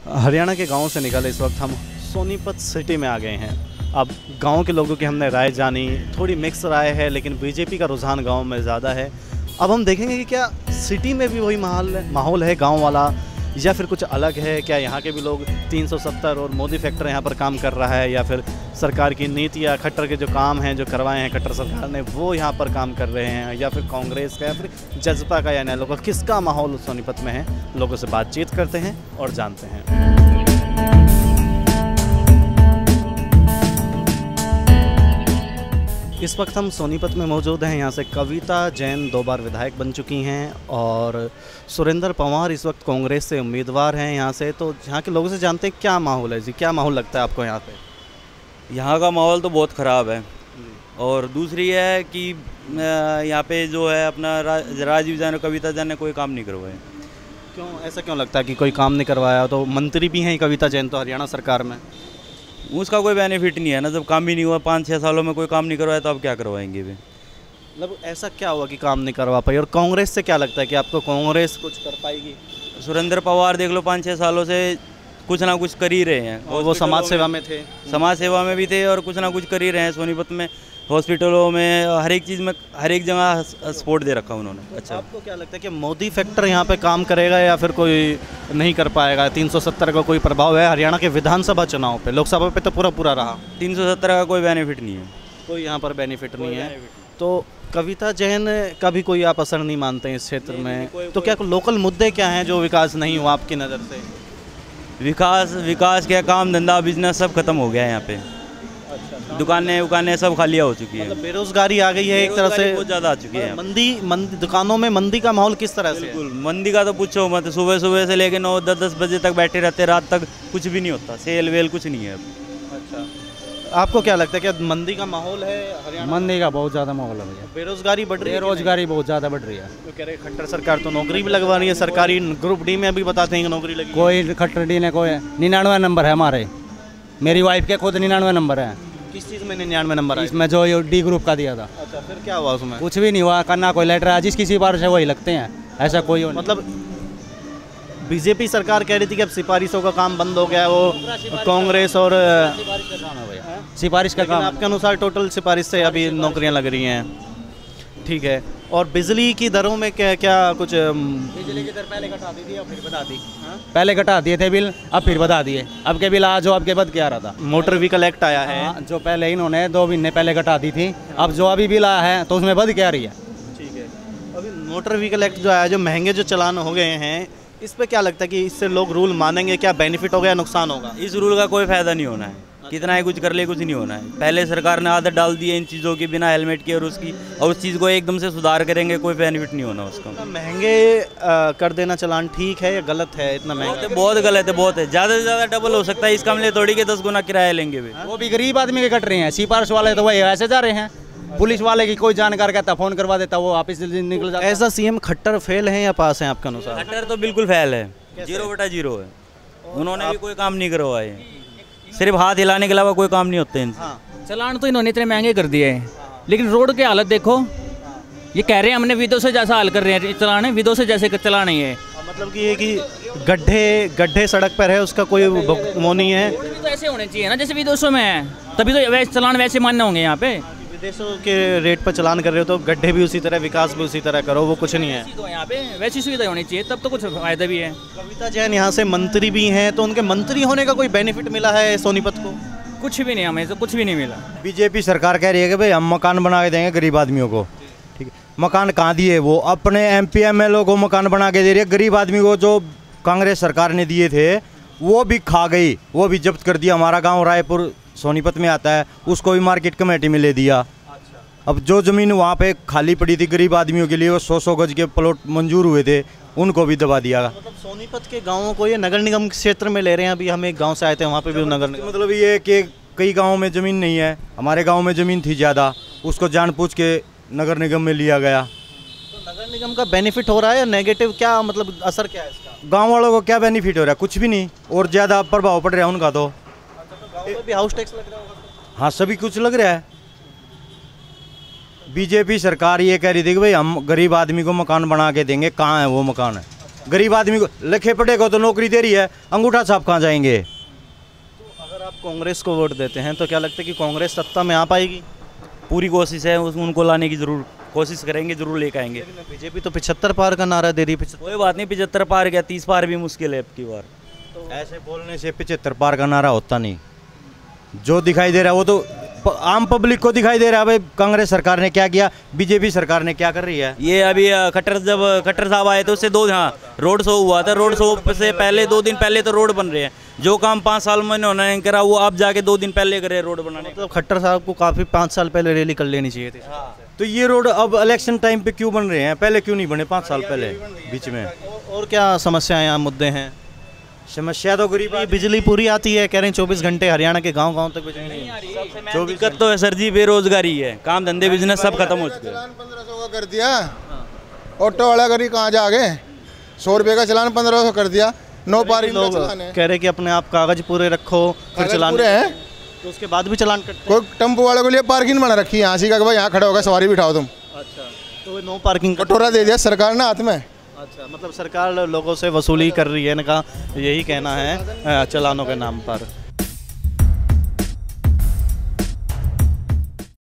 हरियाणा के गांव से निकल इस वक्त हम सोनीपत सिटी में आ गए हैं। अब गांव के लोगों की हमने राय जानी, थोड़ी मिक्स राय है, लेकिन बीजेपी का रुझान गांव में ज़्यादा है। अब हम देखेंगे कि क्या सिटी में भी वही माहौल है गांव वाला, या फिर कुछ अलग है। क्या यहाँ के भी लोग 370 और मोदी फैक्टर यहाँ पर काम कर रहा है, या फिर सरकार की नीतियाँ, खट्टर के जो काम हैं जो करवाए हैं खट्टर सरकार ने वो यहाँ पर काम कर रहे हैं, या फिर कांग्रेस का, या फिर जजपा का, या नए लोगों का, किसका माहौल सोनीपत में है। लोगों से बातचीत करते हैं और जानते हैं। इस वक्त हम सोनीपत में मौजूद हैं। यहाँ से कविता जैन 2 बार विधायक बन चुकी हैं और सुरेंद्र पंवार इस वक्त कांग्रेस से उम्मीदवार हैं यहाँ से। तो यहाँ के लोगों से जानते हैं क्या माहौल है जी, क्या माहौल लगता है आपको यहाँ पे? यहाँ का माहौल तो बहुत ख़राब है। और दूसरी है कि यहाँ पे जो है अपना राजीव जैन और कविता जैन ने कोई काम नहीं करवाए। क्यों, ऐसा क्यों लगता है कि कोई काम नहीं करवाया? तो मंत्री भी हैं कविता जैन तो हरियाणा सरकार में। उसका कोई बेनिफिट नहीं है ना, जब काम ही नहीं हुआ 5-6 सालों में कोई काम नहीं करवाया तो अब क्या करवाएंगे भी। मतलब ऐसा क्या हुआ कि काम नहीं करवा पाई? और कांग्रेस से क्या लगता है कि आपको कांग्रेस कुछ कर पाएगी? सुरेंद्र पवार देख लो 5-6 सालों से कुछ ना कुछ कर ही रहे हैं। और वो समाज सेवा में थे, समाज सेवा में भी थे और कुछ ना कुछ कर ही रहे हैं। सोनीपत में हॉस्पिटलों में हर एक चीज़ में हर एक जगह सपोर्ट दे रखा उन्होंने। अच्छा, आपको क्या लगता है कि मोदी फैक्टर यहाँ पे काम करेगा या फिर कोई नहीं कर पाएगा? 370 का कोई प्रभाव है हरियाणा के विधानसभा चुनाव पे? लोकसभा पे तो पूरा रहा। 370 का कोई बेनिफिट नहीं है, कोई यहाँ पर बेनिफिट नहीं है। तो कविता जैन का भी कोई आप असर नहीं मानते हैं इस क्षेत्र में? तो क्या लोकल मुद्दे क्या हैं जो विकास नहीं हुआ आपकी नज़र से? विकास क्या, काम धंधा बिजनेस सब खत्म हो गया है यहाँ पे। दुकानें सब खाली हो चुकी है। मतलब बेरोजगारी आ गई है एक तरह से, बहुत ज़्यादा आ चुकी है। मंदी दुकानों में मंदी का माहौल किस तरह से? बिल्कुल मंदी का तो पूछो मत। सुबह से लेके 9-10 बजे तक बैठे रहते, रात तक कुछ भी नहीं होता, सेल वेल कुछ नहीं है। अच्छा, आपको क्या लगता है क्या मंदी का माहौल है हरियाणा? मंदी का बहुत ज़्यादा माहौल है भैया। बेरोजगारी बढ़ रही है? बेरोजगारी बहुत ज़्यादा बढ़ रही है। तो कह रहे खट्टर सरकार तो नौकरी भी लगवा रही है, सरकारी ग्रुप डी में अभी बताते हैं कि नौकरी लगी। कोई खट्टर डी ने कोई 99 नंबर है हमारे, मेरी वाइफ के खुद 99 नंबर है। किस चीज़ में 99 नंबर है? इसमें जो डी ग्रुप का दिया था। अच्छा, फिर क्या हुआ उसमें? कुछ भी नहीं हुआ, करना कोई लेटर है, जिसकी सिफारिश है वही लगते हैं, ऐसा कोई मतलब बीजेपी सरकार कह रही थी कि अब सिफारिशों का काम बंद हो गया है, वो कांग्रेस और सिफारिश का काम। आपके अनुसार टोटल सिफारिश से अभी नौकरियां लग रही हैं, ठीक है। और बिजली की दरों में क्या क्या कुछ? बिजली की दर पहले घटा दी थी, अब फिर बता दी। पहले घटा दिए थे बिल, अब फिर बता दिए। अब के बिल आज जो अब के बाद क्या रहा था। मोटर व्हीकल एक्ट आया है जो पहले इन्होंने 2 महीने पहले घटा दी थी, अब जो अभी बिल आया है तो उसमें बद क्या रही है। ठीक है, अभी मोटर व्हीकल एक्ट जो आया, जो महंगे जो चालान हो गए हैं, इस पे क्या लगता है कि इससे लोग रूल मानेंगे? क्या बेनिफिट होगा या नुकसान होगा? इस रूल का कोई फायदा नहीं होना है, कितना ही कुछ कर ले कुछ नहीं होना है। पहले सरकार ने आदत डाल दी है इन चीज़ों की, बिना हेलमेट के, और उस चीज़ को एकदम से सुधार करेंगे, कोई बेनिफिट नहीं होना उसका। महंगे कर देना चालान ठीक है या गलत है? इतना महंगा बहुत गलत है, बहुत है। ज़्यादा से ज़्यादा डबल हो सकता है, इसका हमले थोड़ी के 10 गुना किराया लेंगे वे। वो भी गरीब आदमी के कट रहे हैं, सिफारिश वाले तो वही ऐसे जा रहे हैं। पुलिस वाले की कोई जानकार कहता फ़ोन करवा देता, वो वापस निकल जाता। ऐसा सीएम खट्टर फेल है या पास है आपका अनुसार? खट्टर तो बिल्कुल फेल है, 0/0 है। उन्होंने भी कोई काम नहीं करवाए, सिर्फ हाथ हिलाने के अलावा कोई काम नहीं होते इनसे। चलान तो इन्होंने इतने महंगे कर दिए हैं, लेकिन रोड की हालत देखो। ये कह रहे हैं हमने विदो से जैसा हाल कर रहे हैं, चलान है विदो से जैसे चला नहीं है। मतलब कि ये कि गड्ढे सड़क पर है, उसका कोई वो नहीं है। तो ऐसे होने चाहिए ना जैसे विदेशों में है, तभी तो वैसे चलान वैसे मान्य होंगे। यहाँ पे विदेशों के रेट पर चलान कर रहे हो तो गड्ढे भी उसी तरह, विकास भी उसी तरह करो, वो कुछ नहीं है। तो यहाँ पे वैसी सुविधा होनी चाहिए, तब तो कुछ फायदा भी है। कविता जैन यहाँ से मंत्री भी हैं, तो उनके मंत्री होने का कोई बेनिफिट मिला है सोनीपत को? कुछ भी नहीं, हमें तो कुछ भी नहीं मिला। बीजेपी सरकार कह रही है कि भाई हम मकान बना के देंगे गरीब आदमियों को, ठीक है। मकान कहाँ दिए? वो अपने MP MLA को मकान बना के दे रही है। गरीब आदमी को जो कांग्रेस सरकार ने दिए थे वो भी खा गई, वो भी जब्त कर दिया। हमारा गाँव रायपुर सोनीपत में आता है, उसको भी मार्केट कमेटी में ले दिया। अब जो ज़मीन वहाँ पे खाली पड़ी थी गरीब आदमियों के लिए, वो 100-100 गज के प्लॉट मंजूर हुए थे, उनको भी दबा दिया। मतलब सोनीपत के गाँवों को ये नगर निगम क्षेत्र में ले रहे हैं। अभी हम एक गांव से आए थे, वहाँ पे भी नगर निगम। मतलब ये कि कई गाँवों में ज़मीन नहीं है, हमारे गाँव में ज़मीन थी ज़्यादा, उसको जानबूझ के नगर निगम में लिया गया। तो नगर निगम का बेनिफिट हो रहा है या नेगेटिव? क्या मतलब असर क्या है इसका? गाँव वालों को क्या बेनिफिट हो रहा है? कुछ भी नहीं, और ज़्यादा प्रभाव पड़ रहा है उनका। तो गाँव में भी हाउस टैक्स लग रहा होगा? हाँ, सभी कुछ लग रहा है। बीजेपी सरकार ये कह रही थी कि भाई हम गरीब आदमी को मकान बना के देंगे, कहाँ है वो मकान है? गरीब आदमी को, लिखे पढ़े को तो नौकरी दे रही है, अंगूठा छाप कहाँ जाएंगे। अगर आप कांग्रेस को वोट देते हैं तो क्या लगता है कि कांग्रेस सत्ता में आ पाएगी? पूरी कोशिश है उनको लाने की, जरूर कोशिश करेंगे, जरूर लेकर आएंगे। बीजेपी तो 75 पार का नारा दे रही है। कोई बात नहीं, 75 पार गया, 30 पार भी मुश्किल है अब की बार। ऐसे बोलने से 75 पार का नारा होता नहीं। जो दिखाई दे रहा है वो तो आम पब्लिक को दिखाई दे रहा है। भाई कांग्रेस सरकार ने क्या किया, बीजेपी सरकार ने क्या कर रही है। ये अभी जब खट्टर साहब आए थे उससे रोड शो हुआ था, रोड शो से पहले 2 दिन पहले तो रोड बन रहे हैं। जो काम 5 साल में उन्होंने करा वो अब जाके 2 दिन पहले करे रोड बनाने। मतलब खट्टर साहब को काफ़ी 5 साल पहले रैली कर लेनी चाहिए थी। तो ये रोड अब इलेक्शन टाइम पे क्यों बन रहे हैं, पहले क्यों नहीं बने 5 साल पहले बीच में। और क्या समस्याएं यहाँ मुद्दे हैं? समस्या तो गरीब बिजली पूरी आती है, कह रहे हैं 24 घंटे हरियाणा के गांव-गांव तक बिजली नहीं आ रही है। जो दिक्कत तो है सर जी, बेरोजगारी है, काम धंधे बिजनेस सब खत्म हो चुके हैं। 1500 का कर दिया, ऑटो वाला गरीब कहाँ जा गए, 100 रुपये का चलान 1500 कर दिया। नो पार्किंग लोग कह रहे कि अपने आप कागज पूरे रखो फिर चलान पूरे हैं, तो उसके बाद भी चलान कटते कोई टेम्पो वाले के लिए पार्किंग बना रखी है, यहाँ से का भाई यहाँ खड़ा होगा सवारी बिठाओ तुम। अच्छा, तो नो पार्किंग कटोरा दे दिया सरकार ने हाथ में। अच्छा, मतलब सरकार लोगों से वसूली कर रही है, इनका यही कहना है चलानों के नाम पर।